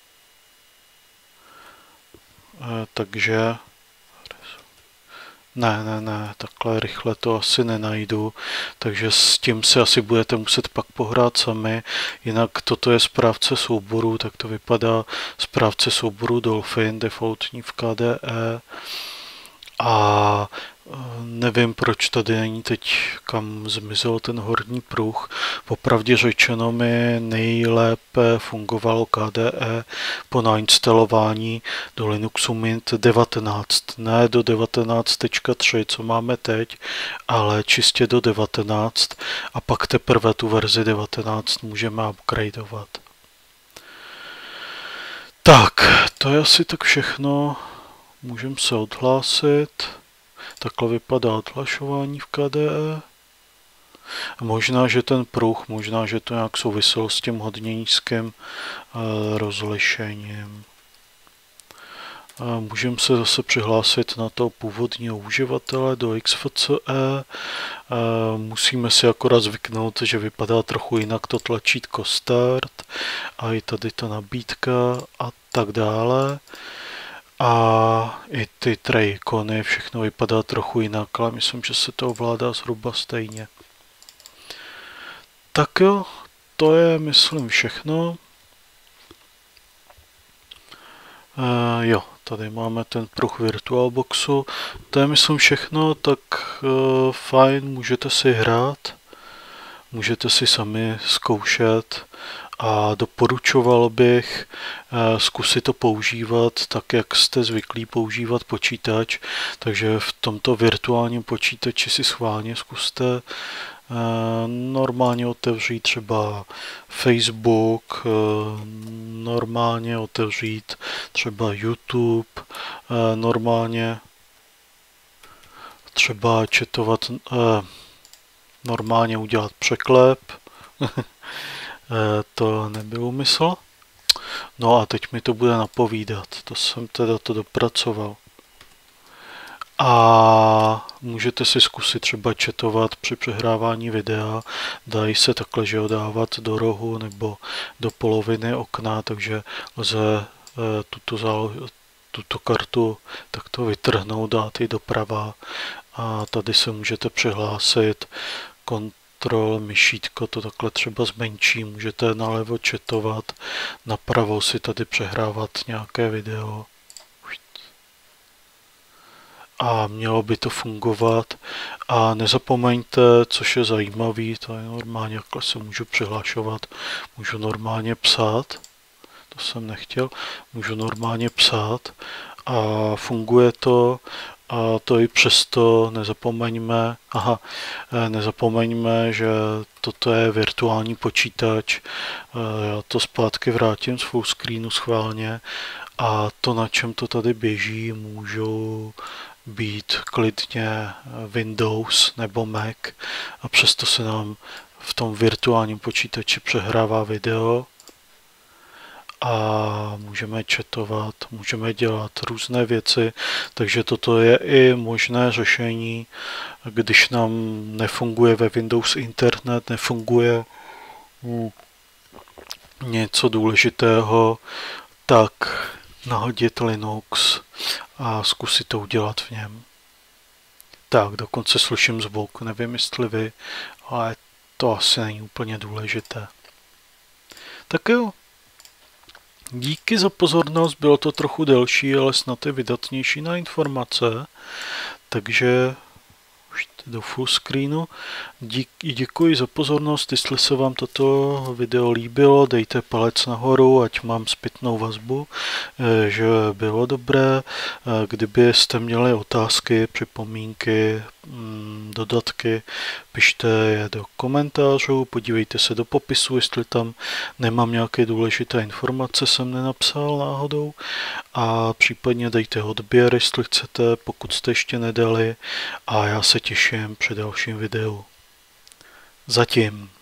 Takže ne, takhle rychle to asi nenajdu, takže s tím si asi budete muset pak pohrát sami, jinak toto je správce souboru, tak to vypadá správce souboru Dolphin, defaultní v KDE a nevím, proč tady není teď, kam zmizel ten horní pruh. Popravdě řečeno mi nejlépe fungovalo KDE po nainstalování do Linuxu Mint 19. Ne do 19.3, co máme teď, ale čistě do 19 a pak teprve tu verzi 19 můžeme upgradeovat. Tak, to je asi tak všechno. Můžeme se odhlásit. Takhle vypadá odhlašování v KDE. Možná, že ten pruh, možná, že to nějak souviselo s tím hodně nízkým rozlišením. Můžeme se zase přihlásit na toho původního uživatele do XFCE. Musíme si akorát zvyknout, že vypadá trochu jinak to tlačítko Start a i tady ta nabídka a tak dále. A i ty tray ikony, všechno vypadá trochu jinak, ale myslím, že se to ovládá zhruba stejně. Tak jo, to je, myslím, všechno. Jo, tady máme ten pruh VirtualBoxu. To je, myslím, všechno, tak fajn, můžete si hrát, můžete si sami zkoušet. A doporučoval bych zkusit to používat tak, jak jste zvyklí používat počítač. Takže v tomto virtuálním počítači si schválně zkuste normálně otevřít třeba Facebook, normálně otevřít třeba YouTube, normálně třeba četovat, normálně udělat překlep. To nebyl úmysl. No a teď mi to bude napovídat. To jsem teda to dopracoval. A můžete si zkusit třeba četovat při přehrávání videa. Dají se takhle, že ho dávat do rohu nebo do poloviny okna, takže lze tuto kartu takto vytrhnout, dát ji doprava. A tady se můžete přihlásit. Kontrol, myšítko, to takhle třeba zmenší, můžete nalevo četovat, napravo si tady přehrávat nějaké video. A mělo by to fungovat. A nezapomeňte, což je zajímavý, to je normálně, jakhle se můžu přihlašovat, můžu normálně psát, to jsem nechtěl, můžu normálně psát a funguje to. A to i přesto nezapomeňme, že toto je virtuální počítač. Já to zpátky vrátím z full screenu schválně a to, na čem to tady běží, můžou být klidně Windows nebo Mac a přesto se nám v tom virtuálním počítači přehrává video. A můžeme chatovat, můžeme dělat různé věci, takže toto je i možné řešení, když nám nefunguje ve Windows internet, nefunguje něco důležitého, tak nahodit Linux a zkusit to udělat v něm. Tak, dokonce slyším zvuk, nevím, jestli vy, ale to asi není úplně důležité. Tak jo. Díky za pozornost, bylo to trochu delší, ale snad je vydatnější na informace, takže už do full screenu. Děkuji za pozornost, jestli se vám toto video líbilo, dejte palec nahoru, ať mám zpětnou vazbu, že bylo dobré. Kdybyste měli otázky, připomínky, dodatky, pište je do komentářů, podívejte se do popisu, jestli tam nemám nějaké důležité informace, jsem nenapsal náhodou, a případně dejte odběr, jestli chcete, pokud jste ještě nedali, a já se těším při dalším videu. Zatím.